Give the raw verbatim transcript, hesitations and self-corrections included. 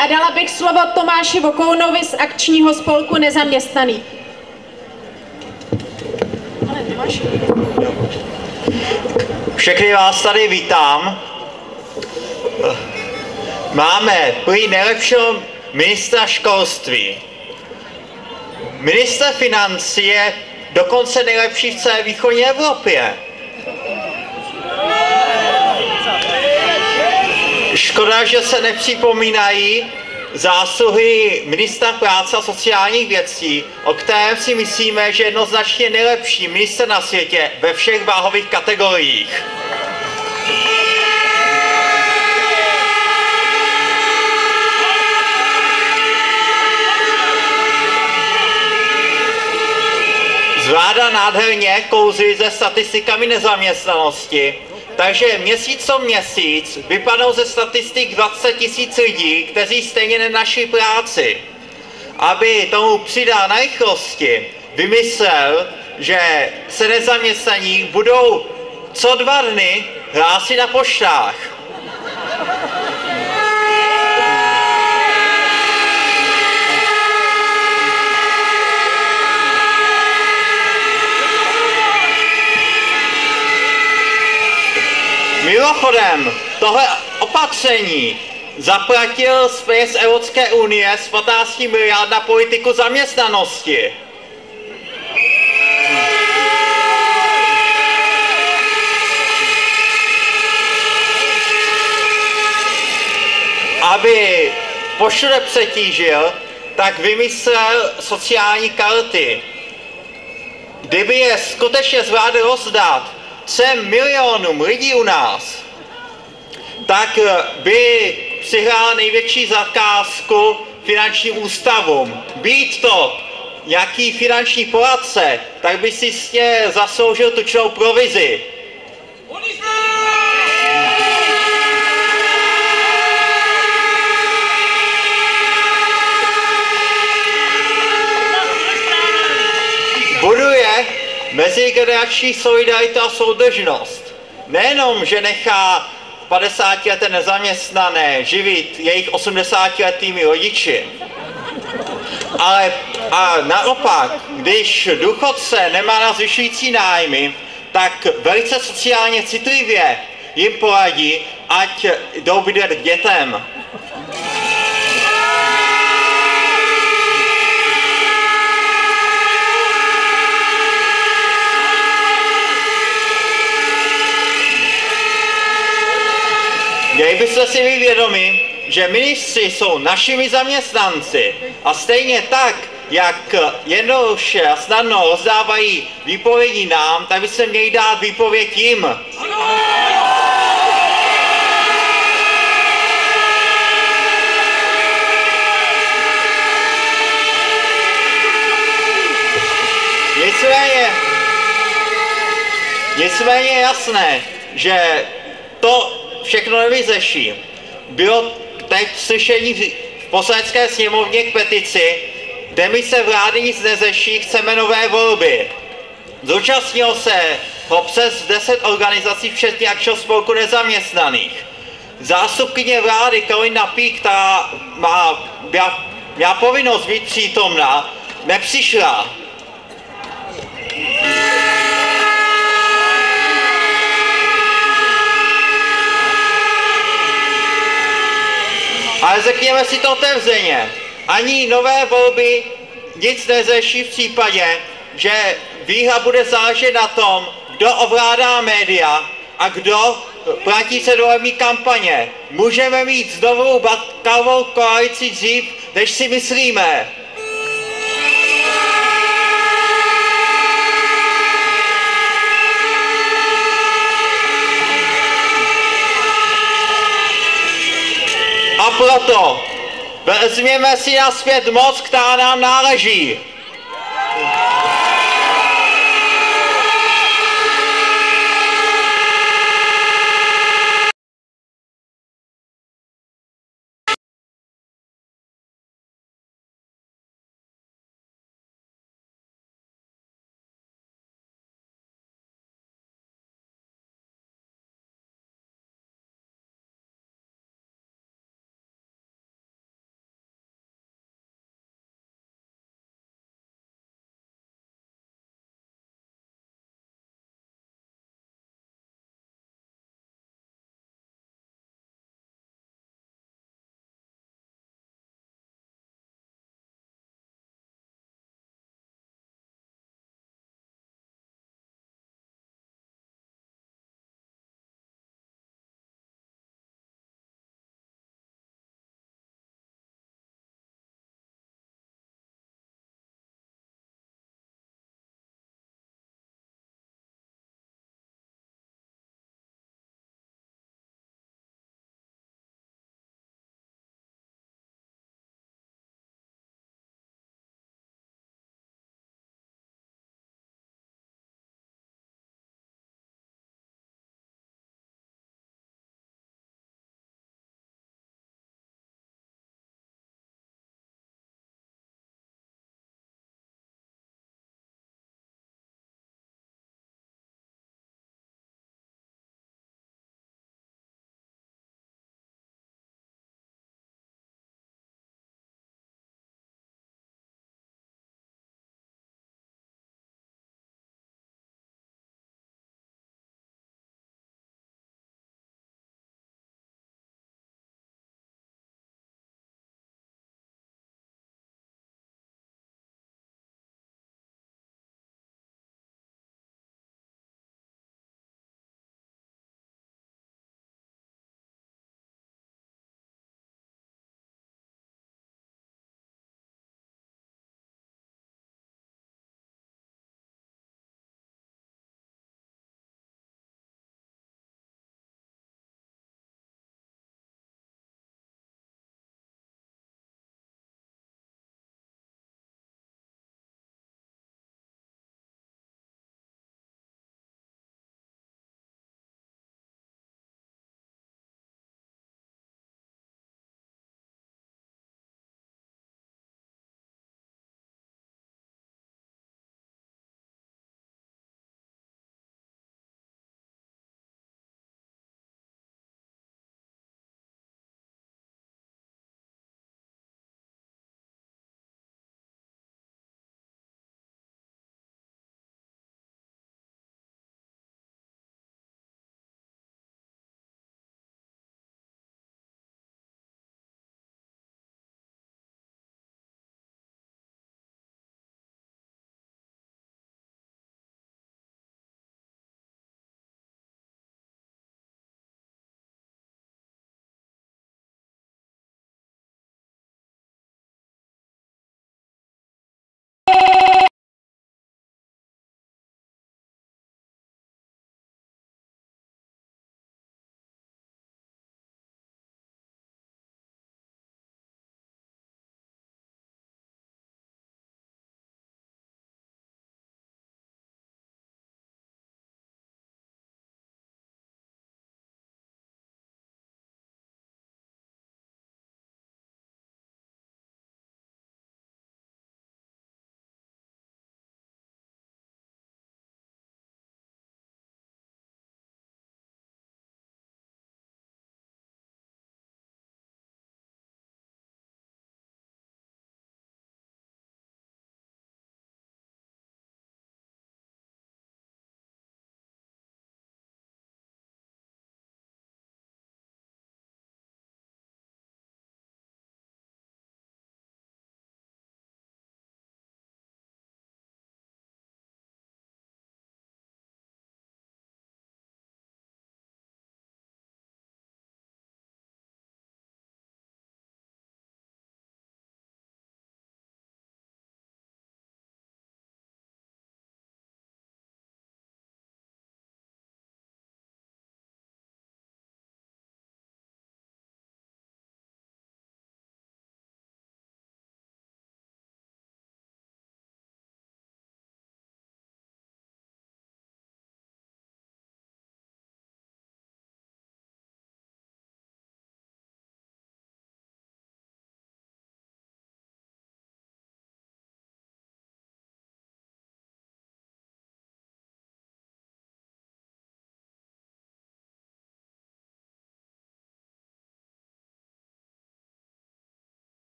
a dala bych slovo Tomáši Vokounovi z akčního spolku Nezaměstnaný. Všechny vás tady vítám. Máme prý nejlepšího ministra školství. Ministr financí je dokonce nejlepší v celé východní Evropě. Škoda, že se nepřipomínají zásluhy ministra práce a sociálních věcí, o kterém si myslíme, že je jednoznačně nejlepší ministr na světě ve všech váhových kategoriích. Vláda nádherně kouzlí se statistikami nezaměstnanosti, takže měsíc co měsíc vypadnou ze statistik dvacet tisíc lidí, kteří stejně nenašli práci. Aby tomu přidal na rychlosti, vymyslel, že se nezaměstnaní budou co dva dny hlásit na poštách. Mimochodem, tohle opatření zaplatil z peněz Evropské unie z patnáct miliard na politiku zaměstnanosti. Aby pošle přetížil, tak vymyslel sociální karty. Kdyby je skutečně zvládl rozdat třem milionům lidí u nás, tak by přihrál největší zakázku finančním ústavům. Být to nějaký finanční poradce, tak by si s ně zasloužil tučnou provizi. Buduje mezigenerační solidaritu a soudržnost. Nejenom, že nechá padesátileté nezaměstnané živit jejich osmdesátiletými rodiči, ale a naopak, když důchodce nemá na zvyšující nájmy, tak velice sociálně citlivě jim poradí, ať jdou bydlet k dětem. Měli byste si být vědomi, že ministři jsou našimi zaměstnanci a stejně tak, jak jednoduše a snadno rozdávají výpovědi nám, tak by se měli dát výpověď jim. Nicméně, nicméně je jasné, že to všechno nevyřeší. Bylo teď slyšení v Poslanecké sněmovně k petici, demise vlády nic neřeší, chceme nové volby. Zúčastnilo se ho přes deset organizací, včetně akčního spolku nezaměstnaných. Zástupkyně vlády Karolina Pík, která má, měla, měla povinnost být přítomná, nepřišla. Ale řekněme si to otevřeně, ani nové volby nic neřeší v případě, že výhra bude záležet na tom, kdo ovládá média a kdo platí předvolební kampaně. Můžeme mít znovu Bakalovou koalici dřív, než si myslíme. A proto vezměme si nazpět moc, která nám náleží.